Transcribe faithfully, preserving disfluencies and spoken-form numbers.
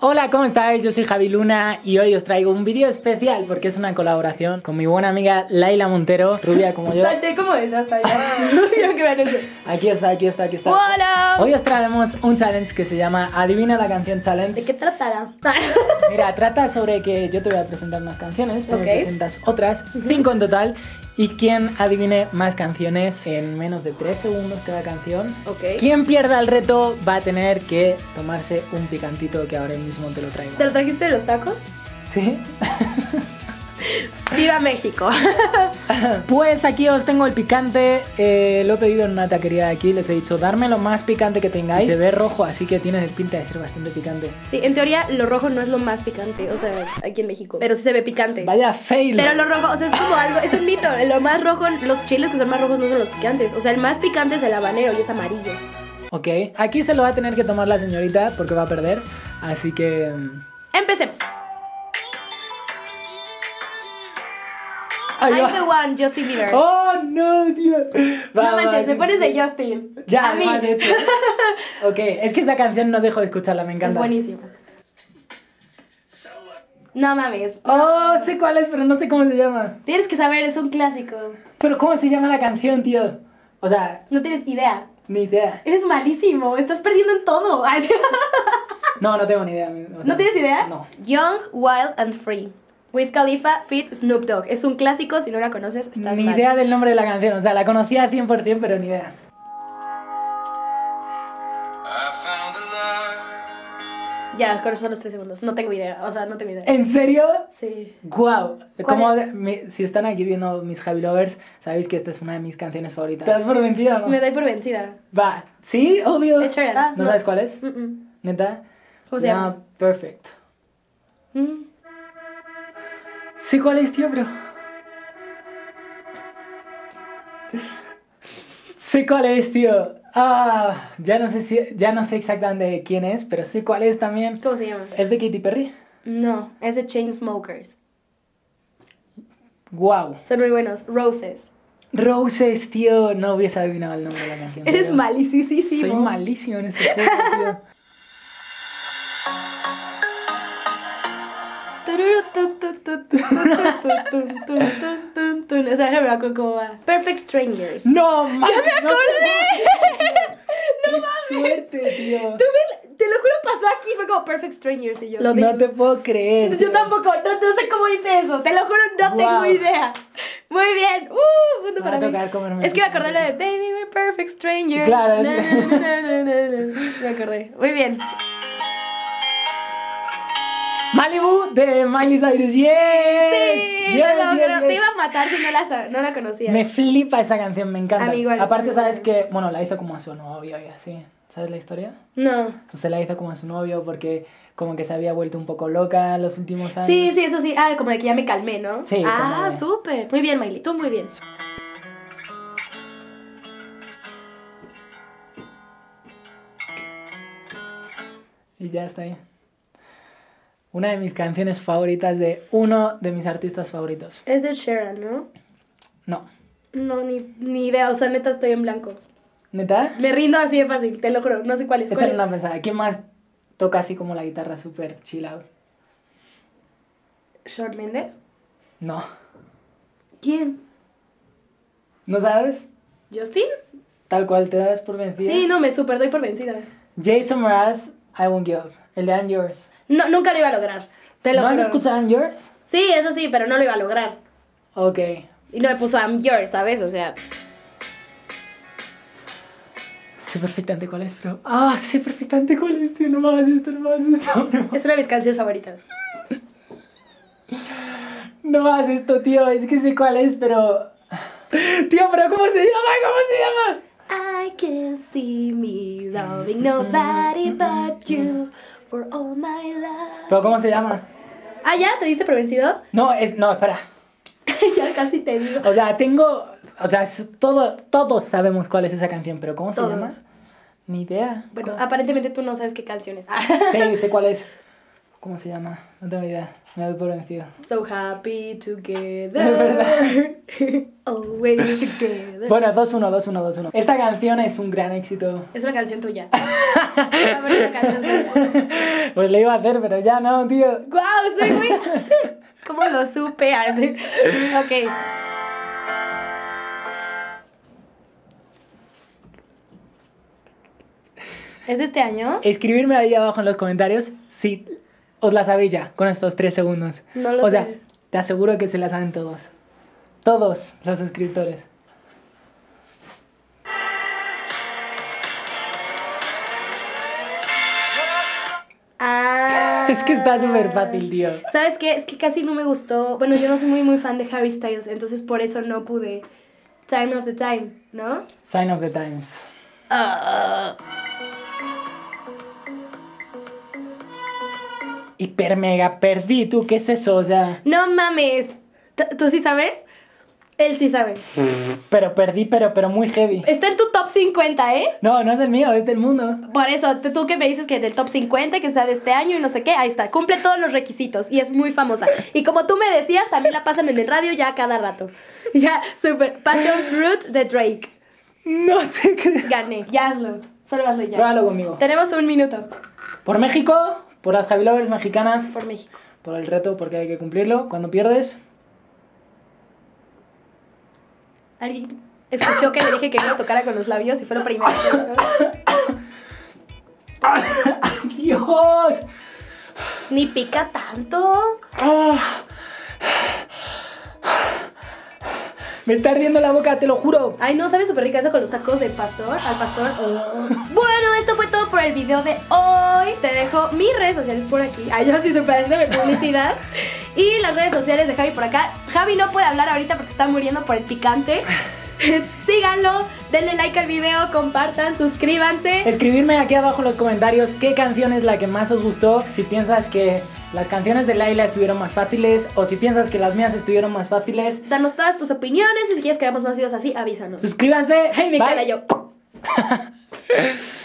Hola, ¿cómo estáis? Yo soy Javi Luna y hoy os traigo un vídeo especial porque es una colaboración con mi buena amiga Laila Montero, rubia como yo. Salté como esa hasta allá. Quiero que vean eso. Aquí está, aquí está, aquí está. Hola. Hoy os traemos un challenge que se llama Adivina la canción challenge. ¿De qué tratará? Mira, trata sobre que yo te voy a presentar unas canciones, tú me Ok. presentas otras, cinco en total, y quien adivine más canciones en menos de tres segundos cada canción. Ok. Quien pierda el reto va a tener que tomarse un picantito que ahora mismo te lo traigo. ¿Te lo trajiste de los tacos? ¿Sí? ¡Viva México! Pues aquí os tengo el picante, eh, lo he pedido en una taquería de aquí, les he dicho darme lo más picante que tengáis. Y se ve rojo, así que tiene pinta de ser bastante picante. Sí, en teoría lo rojo no es lo más picante, o sea, aquí en México. Pero sí se ve picante. Vaya fail. Pero lo rojo, o sea, es como algo, es un mito. Lo más rojo, los chiles que son más rojos no son los picantes. O sea, el más picante es el habanero y es amarillo. Ok, aquí se lo va a tener que tomar la señorita porque va a perder, así que... Empecemos. Ahí I'm va. the one, Justin Bieber. ¡Oh, no, tío! Va, no va, manches, sí, me pones sí. de Justin. Ya, a mí. además, de hecho. Ok, es que esa canción no dejo de escucharla, me encanta. Es buenísimo. No mames. Oh, sé cuál es, pero no sé cómo se llama. Tienes que saber, es un clásico. Pero ¿cómo se llama la canción, tío? O sea, No tienes idea. ni idea. Eres malísimo, estás perdiendo en todo. Ay, No, no tengo ni idea. o sea, ¿No tienes idea? No. Young, Wild and Free. Wiz Khalifa feat. Snoop Dogg. Es un clásico, si no la conoces, estás Ni mal. idea del nombre de la canción, o sea, la conocía cien por cien, pero ni idea. Ya, con eso son los tres segundos. No tengo idea, o sea, no tengo idea. ¿En serio? Sí. Guau. ¿Cuál Como es? de- mi- si están aquí viendo mis Javi Lovers, sabéis que esta es una de mis canciones favoritas. ¿Te das por vencida o no? Me doy por vencida. Va. ¿Sí? Obvio. Ed Sheeran. ¿No sabes cuál es? Mm, mm. ¿Neta? ¿Cómo se llama? Perfect. Mm. Sí, ¿cuál es, tío, bro? Sí, ¿cuál es, tío? Ah, ya no sé si, ya no sé exactamente quién es, pero sí cuál es también. ¿Cómo se llama? ¿Es de Katy Perry? No, es de Chainsmokers. Wow. Son muy buenos. Roses. Roses, tío. No hubiese adivinado el nombre de la canción. Eres pero malísimo. Soy malísimo en este juego, tío. O sea, me acuerdo cómo va. Perfect Strangers. ¡No, man! ¡Ya me acordé! ¡Qué suerte, tío! Tú me- te lo juro, pasó aquí, fue como Perfect Strangers y yo. Lo- no te puedo creer. Yo tío. tampoco, no, no sé cómo hice eso, te lo juro, no Wow. tengo idea. Muy bien, uh, punto Me va para a mí. tocar comerme Es que me el acordé lo de Baby, we're perfect strangers. Claro, Na, es- na, na, na, na, na. Me acordé, muy bien. Malibu de Miley Cyrus. ¡Yes! Sí, Yes, lo logró. yes, Te yes. iba a matar si no la, sa- no la conocías. Me flipa esa canción, me encanta. A mí igual, Aparte, está muy sabes buena. que, bueno, la hizo como a su novio y así. ¿Sabes la historia? No. Pues se la hizo como a su novio porque como que se había vuelto un poco loca en los últimos años. Sí, sí, eso sí. Ah, como de que ya me calmé, ¿no? Sí, Ah, como de- súper. Muy bien, Miley, tú muy bien. Y ya está ahí. Una de mis canciones favoritas de uno de mis artistas favoritos. Es de Sharon, ¿no? No. No, ni, ni idea. O sea, neta, estoy en blanco. ¿Neta? Me rindo así de fácil, te lo juro. No sé cuál es. ¿Cuál Échale es? una pensada. ¿Quién más toca así como la guitarra súper chill out? ¿Shawn Mendes? No. ¿Quién? ¿No sabes? ¿Justin? Tal cual te das por vencida. Sí, no, me super doy por vencida. Jason Mraz, I Won't Give Up. El de I'm Yours. No, nunca lo iba a lograr. Te lo ¿No has juro. escuchado I'm Yours? Sí, eso sí, pero no lo iba a lograr. Ok. Y no me puso I'm yours, ¿sabes? O sea, Sé perfectamente cuál es, pero... Ah, sé perfectamente cuál es, tío. No me hagas esto, no me hagas esto. No me hagas, es una de mis canciones favoritas. no me hagas esto, tío. Es que sé cuál es, pero... Tío, pero ¿cómo se llama? ¿Cómo se llama? I can see me loving nobody but you for all my life. ¿Pero cómo se llama? Ah, ¿ya? ¿Te diste por vencido? No, es... No, espera. Ya casi te digo. O sea, tengo... O sea, es todo, todos sabemos cuál es esa canción, pero ¿cómo se Todos. llama? Ni idea. Bueno, ¿Cómo? aparentemente tú no sabes qué canción es. Sí, sé cuál es. ¿Cómo se llama? No tengo idea. Me doy por vencido. So happy together. Es verdad. Always together. Bueno, dos uno, dos uno, dos uno. Esta canción es un gran éxito. Es una canción tuya. Una canción tuya. Pues le iba a hacer, pero ya no, tío. Guau, soy muy... ¿Cómo lo supe? Así. Ok. ¿Es este año? Escribirme ahí abajo en los comentarios si os la sabéis ya, con estos tres segundos. No lo o sé. sea, te aseguro que se la saben todos. Todos los suscriptores. Ah. Es que está súper fácil, tío. ¿Sabes qué? Es que casi no me gustó. Bueno, yo no soy muy muy fan de Harry Styles, entonces por eso no pude. Time of the Time, ¿no? Sign of the Times. Uh. Hiper mega perdí, tú, ¿qué es eso? O sea... No mames. ¿T- ¿Tú sí sabes? Él sí sabe. Pero perdí, pero, pero muy heavy. Está en tu top cincuenta, ¿eh? No, no es el mío, es del mundo. Por eso, tú tú que me dices que del top cincuenta, que sea de este año y no sé qué, ahí está. Cumple todos los requisitos y es muy famosa. Y como tú me decías, también la pasan en el radio ya a cada rato. Ya, super. Passion Fruit de Drake. No te creo. Gané, ya hazlo. Solo hazlo ya. Pruébalo conmigo. Tenemos un minuto. Por México, por las Javi Lovers mexicanas. Por México. Por el reto, porque hay que cumplirlo. Cuando pierdes... Alguien escuchó que le dije que no lo tocara con los labios y fue lo primero que hizo. ¡Dios! Ni pica tanto. Ah. Me está ardiendo la boca, te lo juro. Ay, no, sabe súper rica eso con los tacos del pastor, al pastor. Oh. Bueno, esto fue todo por el video de hoy. Te dejo mis redes sociales por aquí. Ay, yo sí súper haciendo mi publicidad. Y las redes sociales de Javi por acá. Javi no puede hablar ahorita porque está muriendo por el picante. Síganlo, denle like al video, compartan, suscríbanse. Escribirme aquí abajo en los comentarios qué canción es la que más os gustó. Si piensas que las canciones de Laila estuvieron más fáciles o si piensas que las mías estuvieron más fáciles. Danos todas tus opiniones y si quieres que hagamos más videos así, avísanos. Suscríbanse. Ay, me Bye. queda yo.